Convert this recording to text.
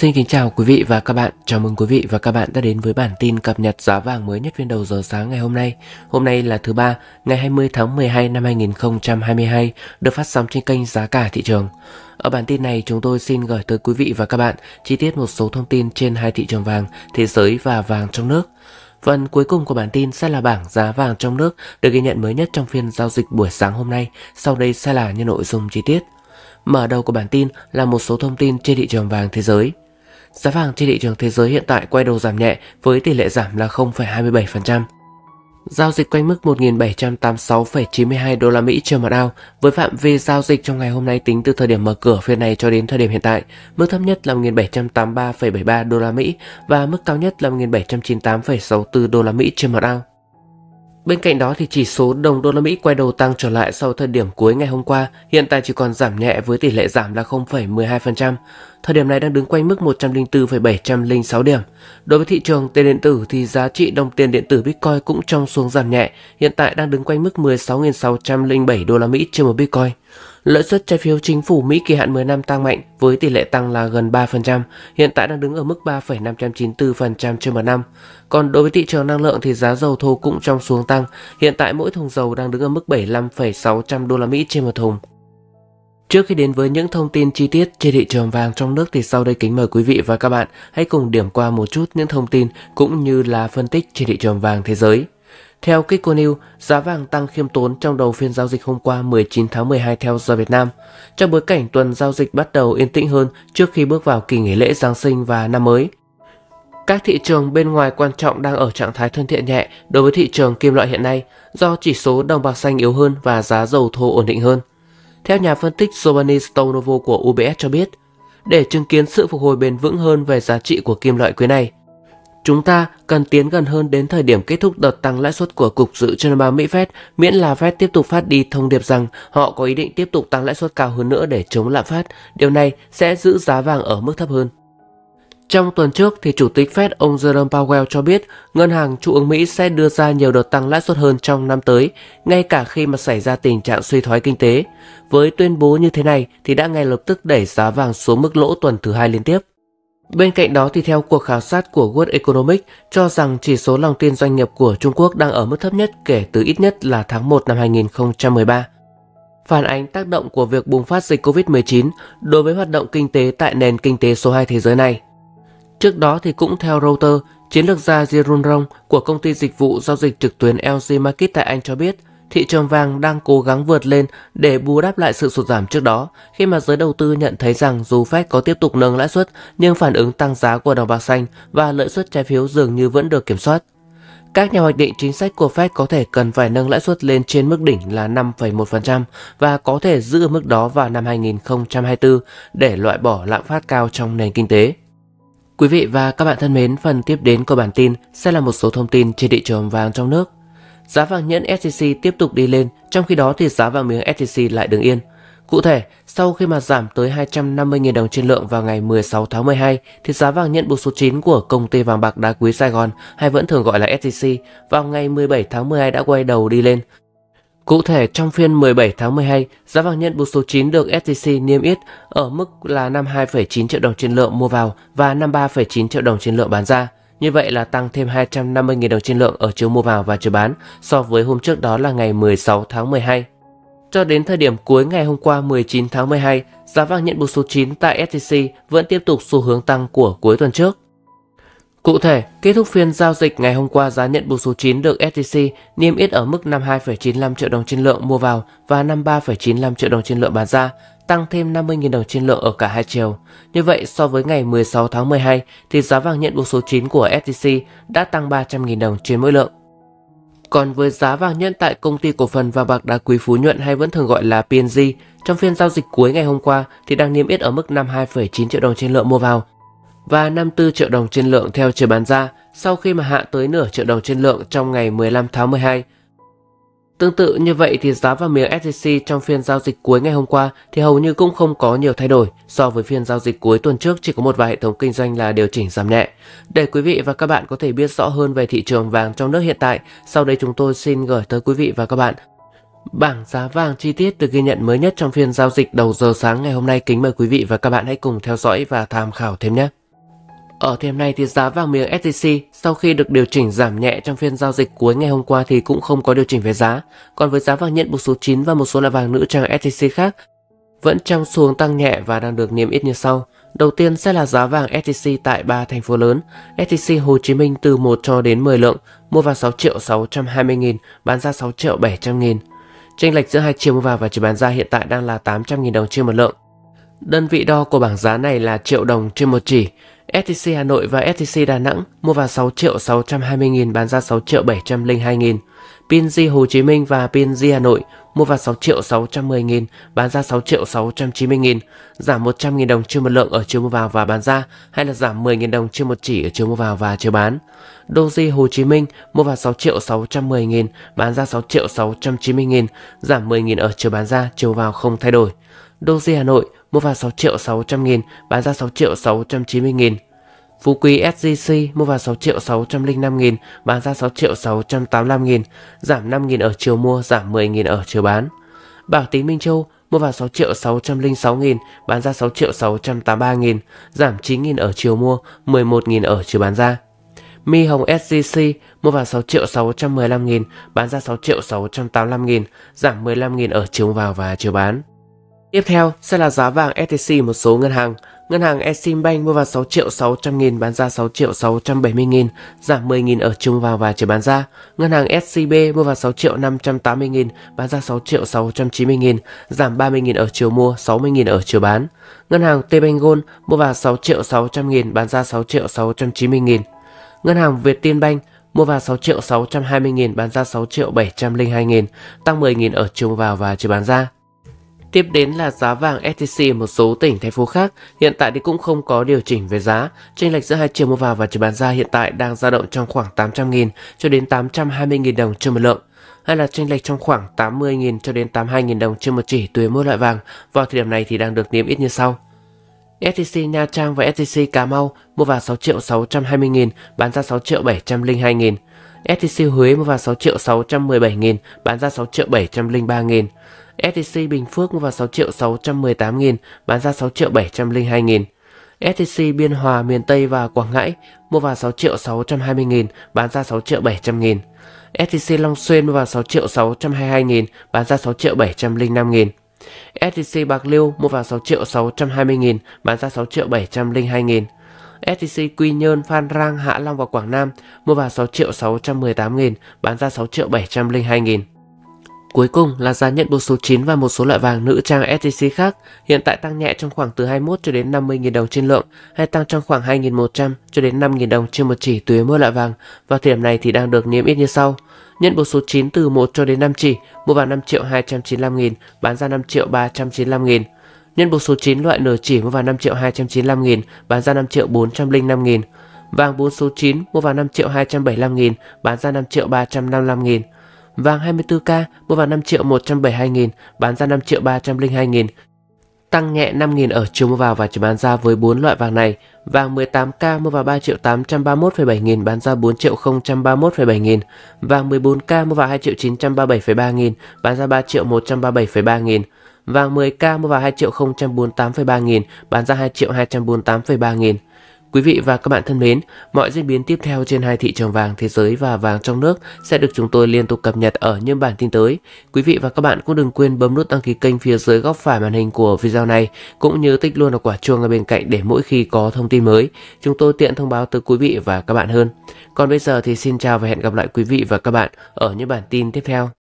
Xin kính chào quý vị và các bạn. Chào mừng quý vị và các bạn đã đến với bản tin cập nhật giá vàng mới nhất phiên đầu giờ sáng ngày hôm nay. Hôm nay là thứ ba, ngày 20 tháng 12 năm 2022, được phát sóng trên kênh Giá cả thị trường. Ở bản tin này, chúng tôi xin gửi tới quý vị và các bạn chi tiết một số thông tin trên hai thị trường vàng, thế giới và vàng trong nước. Phần cuối cùng của bản tin sẽ là bảng giá vàng trong nước được ghi nhận mới nhất trong phiên giao dịch buổi sáng hôm nay. Sau đây sẽ là những nội dung chi tiết. Mở đầu của bản tin là một số thông tin trên thị trường vàng thế giới. Giá vàng trên thị trường thế giới hiện tại quay đầu giảm nhẹ với tỷ lệ giảm là 0,27%. Giao dịch quanh mức 1.786,92 đô la Mỹ trên một ao, với phạm vi giao dịch trong ngày hôm nay tính từ thời điểm mở cửa phiên này cho đến thời điểm hiện tại, mức thấp nhất là 1.783,73 đô la Mỹ và mức cao nhất là 1.798,64 đô la Mỹ trên một ao. Bên cạnh đó thì chỉ số đồng đô la Mỹ quay đầu tăng trở lại sau thời điểm cuối ngày hôm qua, hiện tại chỉ còn giảm nhẹ với tỷ lệ giảm là 0,12%. Thời điểm này đang đứng quanh mức 104,706 điểm. Đối với thị trường tiền điện tử thì giá trị đồng tiền điện tử Bitcoin cũng trong xuống giảm nhẹ, hiện tại đang đứng quanh mức 16.607 đô la Mỹ trên một Bitcoin. Lợi suất trái phiếu chính phủ Mỹ kỳ hạn 10 năm tăng mạnh với tỷ lệ tăng là gần 3%, hiện tại đang đứng ở mức 3,594% trên một năm. Còn đối với thị trường năng lượng thì giá dầu thô cũng trong xuống tăng, hiện tại mỗi thùng dầu đang đứng ở mức 75,600 đô la Mỹ trên một thùng. Trước khi đến với những thông tin chi tiết trên thị trường vàng trong nước thì sau đây kính mời quý vị và các bạn hãy cùng điểm qua một chút những thông tin cũng như là phân tích trên thị trường vàng thế giới. Theo Kiko News, giá vàng tăng khiêm tốn trong đầu phiên giao dịch hôm qua 19 tháng 12 theo giờ Việt Nam, trong bối cảnh tuần giao dịch bắt đầu yên tĩnh hơn trước khi bước vào kỳ nghỉ lễ Giáng sinh và năm mới. Các thị trường bên ngoài quan trọng đang ở trạng thái thân thiện nhẹ đối với thị trường kim loại hiện nay do chỉ số đồng bạc xanh yếu hơn và giá dầu thô ổn định hơn. Theo nhà phân tích Giovanni Stonovo của UBS cho biết, để chứng kiến sự phục hồi bền vững hơn về giá trị của kim loại quý này, chúng ta cần tiến gần hơn đến thời điểm kết thúc đợt tăng lãi suất của Cục Dự trữ Liên bang Mỹ Fed, miễn là Fed tiếp tục phát đi thông điệp rằng họ có ý định tiếp tục tăng lãi suất cao hơn nữa để chống lạm phát. Điều này sẽ giữ giá vàng ở mức thấp hơn. Trong tuần trước, thì Chủ tịch Fed ông Jerome Powell cho biết Ngân hàng Trung ương Mỹ sẽ đưa ra nhiều đợt tăng lãi suất hơn trong năm tới, ngay cả khi mà xảy ra tình trạng suy thoái kinh tế. Với tuyên bố như thế này thì đã ngay lập tức đẩy giá vàng xuống mức lỗ tuần thứ hai liên tiếp. Bên cạnh đó thì theo cuộc khảo sát của World Economic cho rằng chỉ số lòng tin doanh nghiệp của Trung Quốc đang ở mức thấp nhất kể từ ít nhất là tháng 1 năm 2013. Phản ánh tác động của việc bùng phát dịch Covid-19 đối với hoạt động kinh tế tại nền kinh tế số 2 thế giới này. Trước đó thì cũng theo Reuters, chiến lược gia Jerome Rong của công ty dịch vụ giao dịch trực tuyến LG Market tại Anh cho biết thị trường vàng đang cố gắng vượt lên để bù đắp lại sự sụt giảm trước đó, khi mà giới đầu tư nhận thấy rằng dù Fed có tiếp tục nâng lãi suất nhưng phản ứng tăng giá của đồng bạc xanh và lợi suất trái phiếu dường như vẫn được kiểm soát. Các nhà hoạch định chính sách của Fed có thể cần phải nâng lãi suất lên trên mức đỉnh là 5,1% và có thể giữ mức đó vào năm 2024 để loại bỏ lạm phát cao trong nền kinh tế. Quý vị và các bạn thân mến, phần tiếp đến của bản tin sẽ là một số thông tin trên thị trường vàng trong nước. Giá vàng nhẫn SJC tiếp tục đi lên, trong khi đó thì giá vàng miếng SJC lại đứng yên. Cụ thể, sau khi mà giảm tới 250.000 đồng trên lượng vào ngày 16 tháng 12, thì giá vàng nhẫn bộ số 9 của công ty vàng bạc đá quý Sài Gòn, hay vẫn thường gọi là SJC, vào ngày 17 tháng 12 đã quay đầu đi lên. Cụ thể, trong phiên 17 tháng 12, giá vàng nhẫn bộ số 9 được SJC niêm yết ở mức là 52,9 triệu đồng trên lượng mua vào và 53,9 triệu đồng trên lượng bán ra. Như vậy là tăng thêm 250.000 đồng trên lượng ở chiều mua vào và chiều bán so với hôm trước đó là ngày 16 tháng 12. Cho đến thời điểm cuối ngày hôm qua 19 tháng 12, giá vàng nhẫn bộ số 9 tại SJC vẫn tiếp tục xu hướng tăng của cuối tuần trước. Cụ thể, kết thúc phiên giao dịch ngày hôm qua, giá nhẫn bộ số 9 được SJC niêm yết ở mức 52,95 triệu đồng trên lượng mua vào và 53,95 triệu đồng trên lượng bán ra, tăng thêm 50.000 đồng trên lượng ở cả hai chiều. Như vậy, so với ngày 16 tháng 12 thì giá vàng nhẫn bộ số 9 của SJC đã tăng 300.000 đồng trên mỗi lượng. Còn với giá vàng nhẫn tại công ty cổ phần vàng bạc đá quý Phú Nhuận, hay vẫn thường gọi là PNG, trong phiên giao dịch cuối ngày hôm qua thì đang niêm yết ở mức 52,9 triệu đồng trên lượng mua vào và 54 triệu đồng trên lượng theo chiều bán ra, sau khi mà hạ tới nửa triệu đồng trên lượng trong ngày 15 tháng 12. Tương tự như vậy thì giá vàng miếng SJC trong phiên giao dịch cuối ngày hôm qua thì hầu như cũng không có nhiều thay đổi. So với phiên giao dịch cuối tuần trước, chỉ có một vài hệ thống kinh doanh là điều chỉnh giảm nhẹ. Để quý vị và các bạn có thể biết rõ hơn về thị trường vàng trong nước hiện tại, sau đây chúng tôi xin gửi tới quý vị và các bạn bảng giá vàng chi tiết được ghi nhận mới nhất trong phiên giao dịch đầu giờ sáng ngày hôm nay. Kính mời quý vị và các bạn hãy cùng theo dõi và tham khảo thêm nhé. Ở thời điểm này thì giá vàng miếng SJC sau khi được điều chỉnh giảm nhẹ trong phiên giao dịch cuối ngày hôm qua thì cũng không có điều chỉnh về giá. Còn với giá vàng nhận buộc số 9 và một số loại vàng nữ trang SJC khác vẫn trong xu hướng tăng nhẹ và đang được niêm yết như sau. Đầu tiên sẽ là giá vàng SJC tại 3 thành phố lớn. SJC Hồ Chí Minh từ 1 cho đến 10 lượng, mua vào 6.620.000, bán ra 6.700.000. Chênh lệch giữa hai chiều mua vào và chiều bán ra hiện tại đang là 800.000 đồng trên một lượng. Đơn vị đo của bảng giá này là triệu đồng trên một chỉ. SJC Hà Nội và SJC Đà Nẵng mua vào 6.620.000, bán ra 6.702.000. PNG Hồ Chí Minh và PNG Hà Nội mua vào 6.610.000, bán ra 6.690.000, giảm 100.000 đồng trên một lượng ở chiều mua vào và bán ra, hay là giảm 10.000 đồng trên một chỉ ở chiều mua vào và chiều bán. Doji Hồ Chí Minh mua vào 6.610.000, bán ra 6.690.000, giảm 10.000 ở chiều bán ra, chiều vào không thay đổi. Doji Hà Nội mua vào 6.600.000, bán ra 6.690.000. Phú Quý SJC mua vào 6.605.000, bán ra 6.685.000, giảm 5.000 ở chiều mua, giảm 10.000 ở chiều bán. Bảo Tín Minh Châu mua vào 6.606.000, bán ra 6.683.000, giảm 9.000 ở chiều mua, 11.000 ở chiều bán ra. Mi Hồng SJC mua vào 6.615.000, bán ra 6.685.000, giảm 15.000 ở chiều vào và chiều bán. Tiếp theo sẽ là giá vàng SJC một số ngân hàng. Ngân hàng Eximbank mua vào 6.600.000, bán ra 6.670.000, giảm 10.000 ở chiều vào và chiều bán ra. Ngân hàng SCB mua vào 6.580.000, bán ra 6.690.000, giảm 30.000 ở chiều mua, 60.000 ở chiều bán. Ngân hàng Tbank Gold mua vào 6.600.000, bán ra 6.690.000. Ngân hàng Vietinbank mua vào 6.620.000, bán ra 6.702.000, tăng 10.000 ở chiều vào và chiều bán ra. Tiếp đến là giá vàng SJC ở một số tỉnh thành phố khác, hiện tại thì cũng không có điều chỉnh về giá. Chênh lệch giữa hai chiều mua vào và chiều bán ra hiện tại đang dao động trong khoảng 800.000 cho đến 820.000 đồng trên một lượng, hay là chênh lệch trong khoảng 80.000 cho đến 82.000 đồng trên một chỉ tùy mỗi loại vàng. Vào thời điểm này thì đang được niêm yết như sau. SJC Nha Trang và SJC Cà Mau mua vào 6.620.000, bán ra 6.702.000. SJC Huế mua vào 6.617.000, bán ra 6.703.000. SJC Bình Phước mua vào 6.618.000, bán ra 6.702.000. SJC Biên Hòa miền Tây và Quảng Ngãi mua vào 6.620.000, bán ra 6.700.000. SJC Long Xuyên mua vào 6.622.000, bán ra 6.705.000. SJC Bạc Liêu mua vào 6.620.000, bán ra 6.702.000. SJC Quy Nhơn, Phan Rang, Hạ Long và Quảng Nam mua vào 6.618.000, bán ra 6.702.000. Cuối cùng là giá nhận buộc số 9 và một số loại vàng nữ trang SJC khác, hiện tại tăng nhẹ trong khoảng từ 21 cho đến 50.000 đồng trên lượng, hay tăng trong khoảng 2.100 cho đến 5.000 đồng trên một chỉ tùy mỗi loại vàng. Vào thời điểm này thì đang được niêm yết như sau. Nhận buộc số 9 từ 1 cho đến 5 chỉ, mua vào 5.295.000, bán ra 5.395.000. Nhân buộc số 9 loại nửa chỉ mua vào 5.295.000, bán ra 5.405.000. Vàng 4 số 9 mua vào 5.275.000, bán ra 5.355.000. Vàng 24K mua vào 5.172.000, bán ra 5.302.000. Tăng nhẹ 5.000 ở chiều mua vào và chiều bán ra với 4 loại vàng này. Vàng 18K mua vào 3.831,7 nghìn, bán ra 4.031,7 nghìn. Vàng 14K mua vào 2.937,3 nghìn, bán ra 3.137,3 nghìn. Vàng 10K mua vào 2.048,3 nghìn, bán ra 2.248,3 nghìn. Quý vị và các bạn thân mến, mọi diễn biến tiếp theo trên hai thị trường vàng thế giới và vàng trong nước sẽ được chúng tôi liên tục cập nhật ở những bản tin tới. Quý vị và các bạn cũng đừng quên bấm nút đăng ký kênh phía dưới góc phải màn hình của video này, cũng như tích luôn vào quả chuông ở bên cạnh để mỗi khi có thông tin mới, chúng tôi tiện thông báo tới quý vị và các bạn hơn. Còn bây giờ thì xin chào và hẹn gặp lại quý vị và các bạn ở những bản tin tiếp theo.